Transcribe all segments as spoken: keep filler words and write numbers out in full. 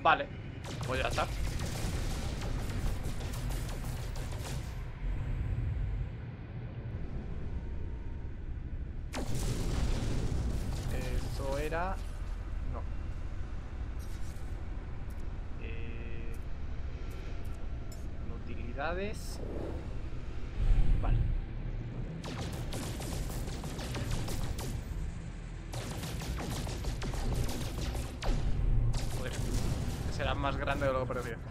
Vale, pues ya está. Eso era... No. Eh... Utilidades. Vale. Joder, será más grande de lo que parecía.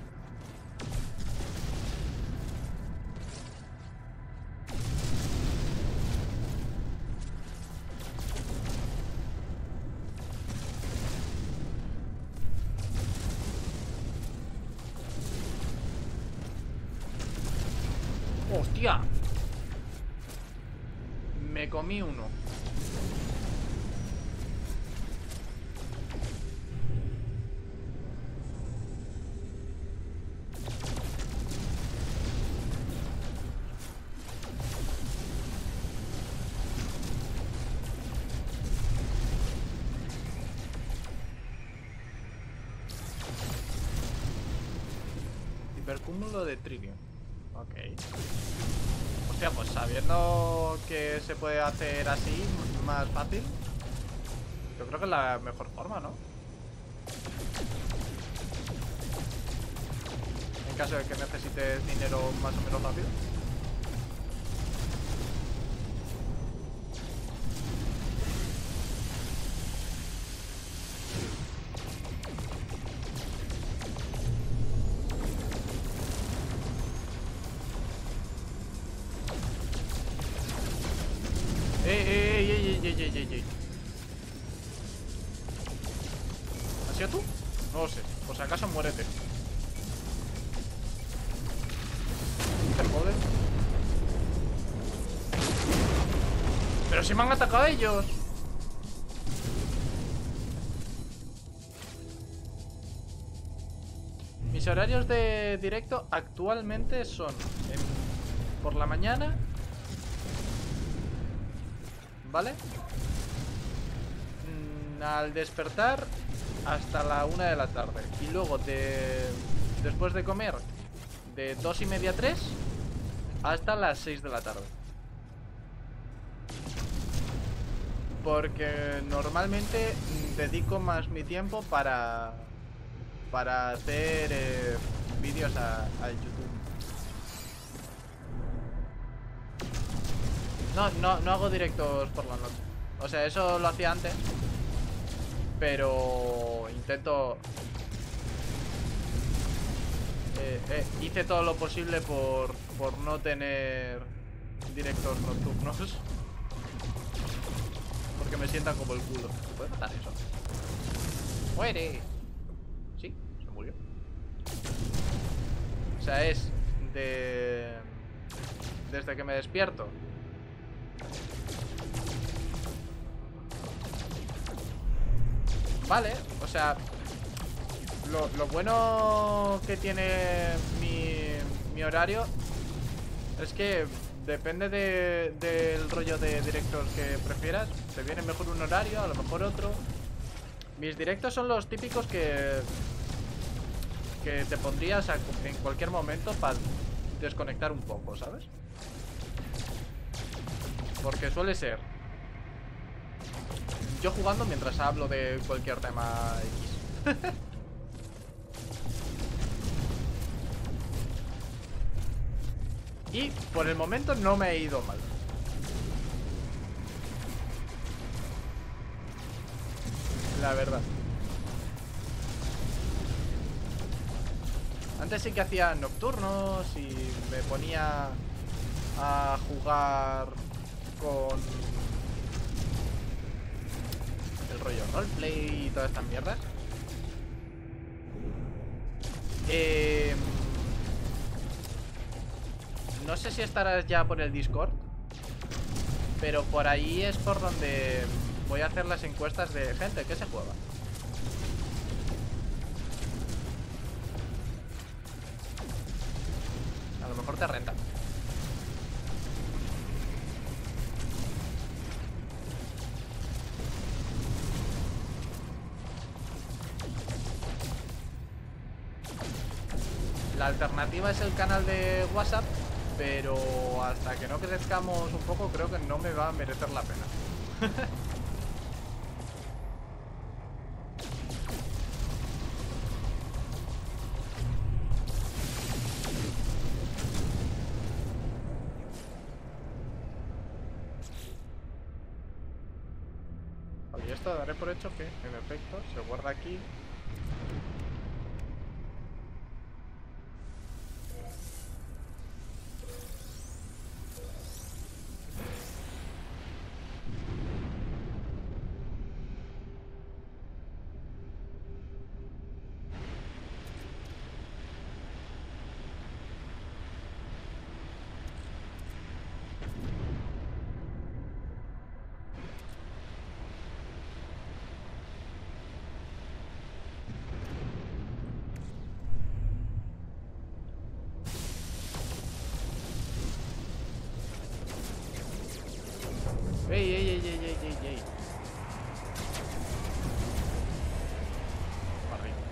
¡Hostia! Me comí uno. Hipercúmulo de tritium. Ok. Hostia, pues sabiendo que se puede hacer así, más fácil, yo creo que es la mejor forma, ¿no? En caso de que necesites dinero más o menos rápido. ¡Ey, ey, ey, ey, ey, ey, ey! ¿Has sido tú? No lo sé. Por si acaso, muérete. Te jodes. ¡Pero si me han atacado ellos! Mis horarios de directo actualmente son en, por la mañana, ¿vale? Mm, al despertar hasta la una de la tarde. Y luego de después de comer de dos y media a tres hasta las seis de la tarde. Porque normalmente dedico más mi tiempo para para hacer eh, vídeos a, a YouTube. No, no, no hago directos por la noche. O sea, eso lo hacía antes, pero intento... Eh, eh, hice todo lo posible por, por no tener directos nocturnos. Porque me sientan como el culo. ¿Se puede matar eso? ¡Muere! Sí, se murió. O sea, es de... desde que me despierto. Vale, o sea, lo, lo bueno que tiene mi, mi horario es que depende de, del rollo de directos que prefieras. Te viene mejor un horario, a lo mejor otro. Mis directos son los típicos que que te pondrías a, en cualquier momento para desconectar un poco, ¿sabes? Porque suele ser yo jugando mientras hablo de cualquier tema X. Y por el momento no me he ido mal. La verdad. Antes sí que hacía nocturnos y me ponía a jugar con el rollo roleplay y todas estas mierdas. Eh, no sé si estarás ya por el Discord, pero por ahí es por donde voy a hacer las encuestas de gente que se juega. A lo mejor te renta. La alternativa es el canal de WhatsApp, pero hasta que no crezcamos un poco creo que no me va a merecer la pena. Oye, esto daré por hecho que, en efecto, se guarda aquí. Ey, ey, ey, ey, ey, ey, ey. Para arriba.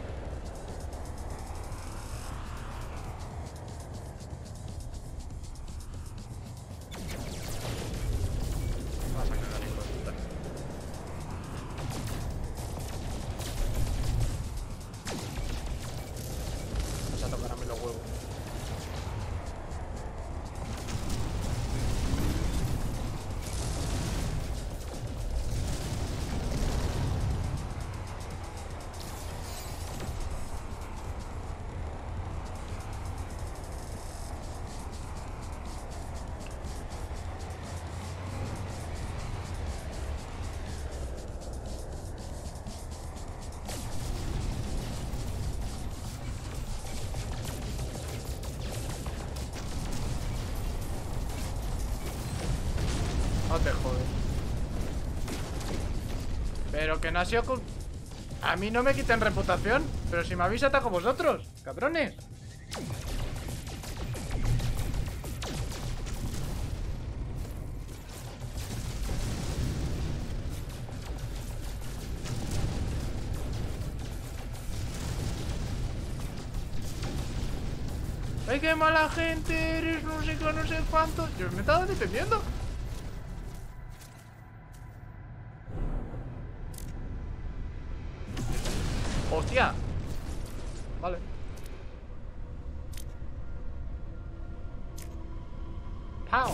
Vas a cagar, hijo de puta. Vas a tocar a mí los huevos. No te jodes. Pero que no ha sido con... A mí no me quiten reputación. Pero si me habéis atacado vosotros, cabrones. ¡Ay, qué mala gente eres! No sé qué, no sé cuánto. Yo me estaba defendiendo. ¡Hostia! Vale. ¡Pau!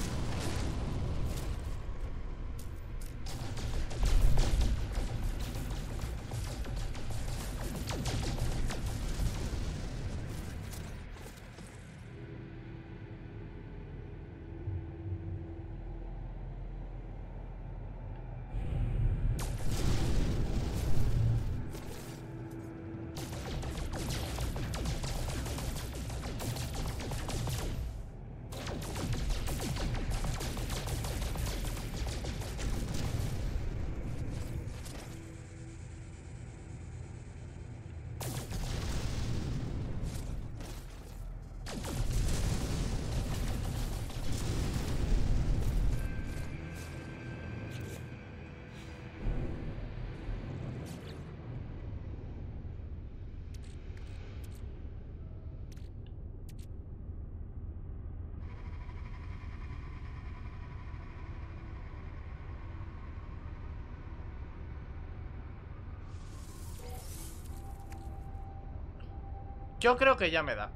Yo creo que ya me da.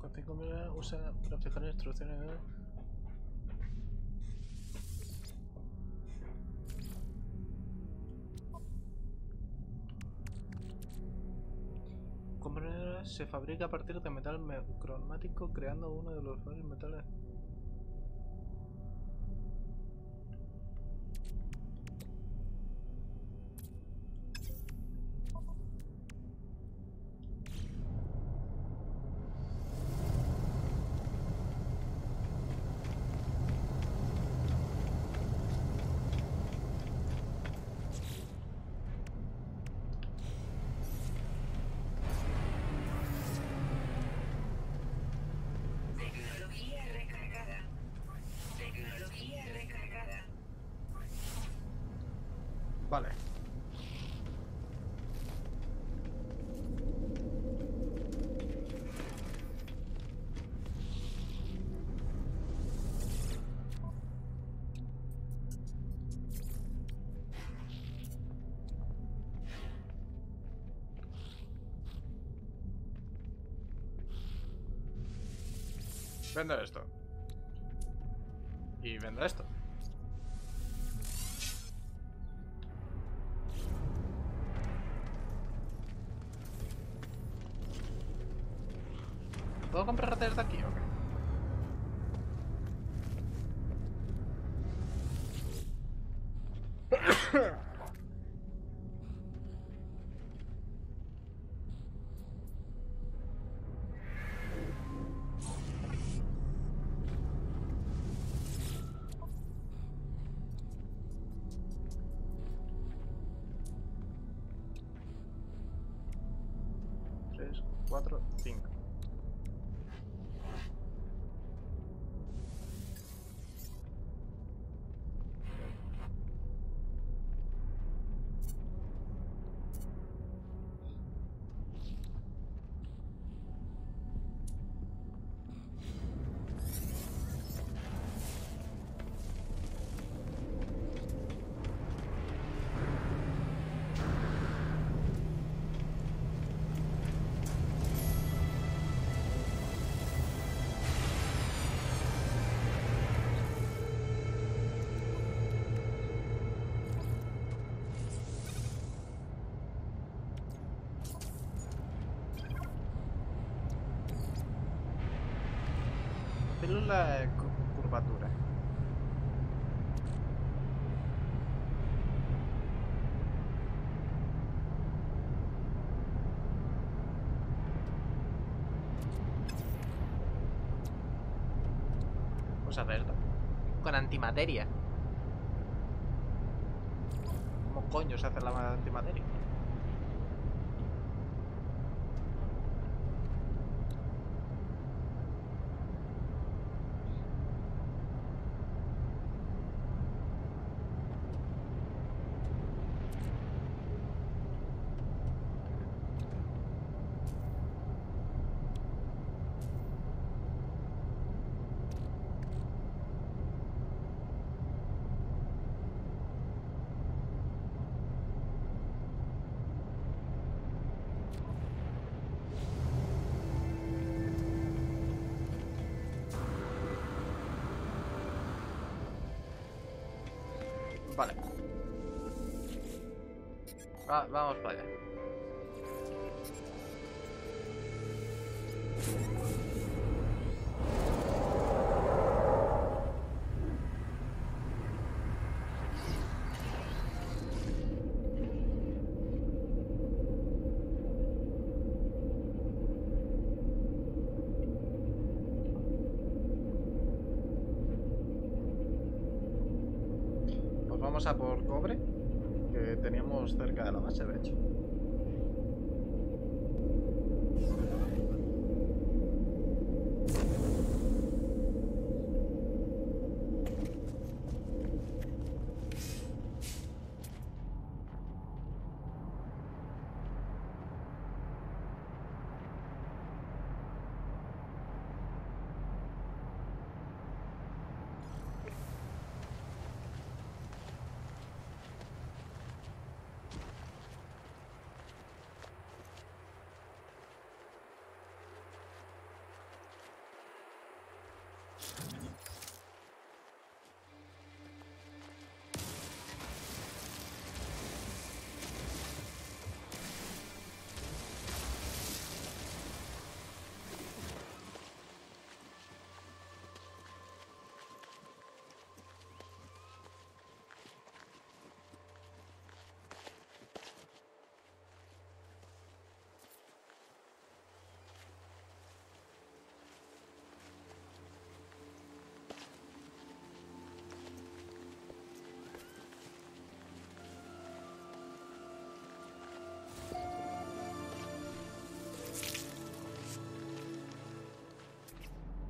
cinco mineros usa para fijar instrucciones. ¿Eh? Se fabrica a partir de metal cromático, creando uno de los varios metales. Vale. Vendo esto. Y vendo esto. ¿Puedo comprar desde aquí o qué? tres, cuatro, cinco. Célula de curvatura. Vamos a hacerlo. Con antimateria. ¿Cómo coño se hace la antimateria? Vale. Va, vamos para allá. Vamos a por cobre, que teníamos cerca de la base, de hecho.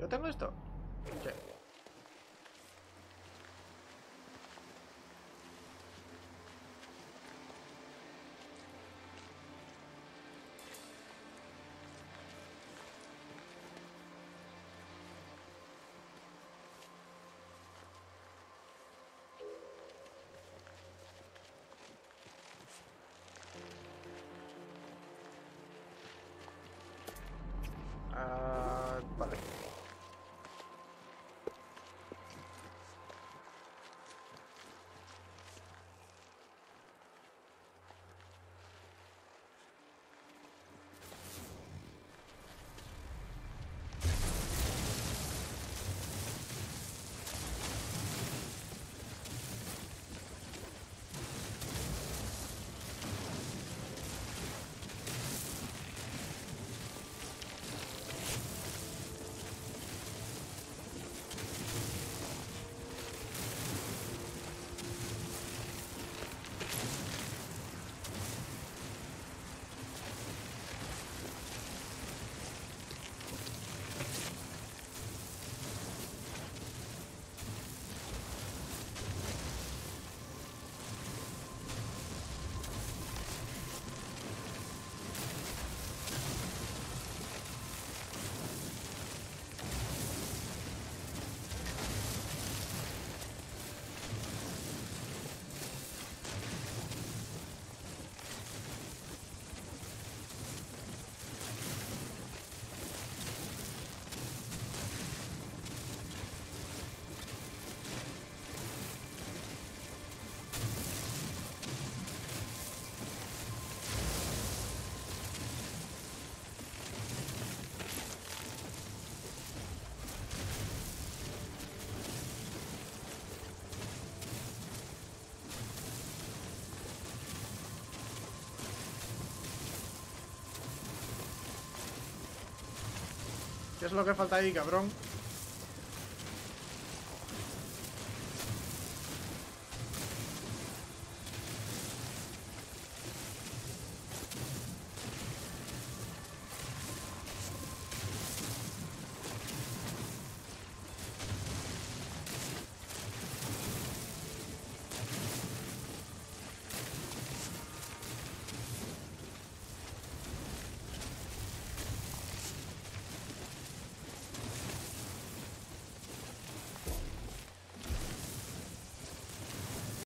tengo esto? ¿Qué? Ah, vale. ¿Qué es lo que falta ahí, cabrón?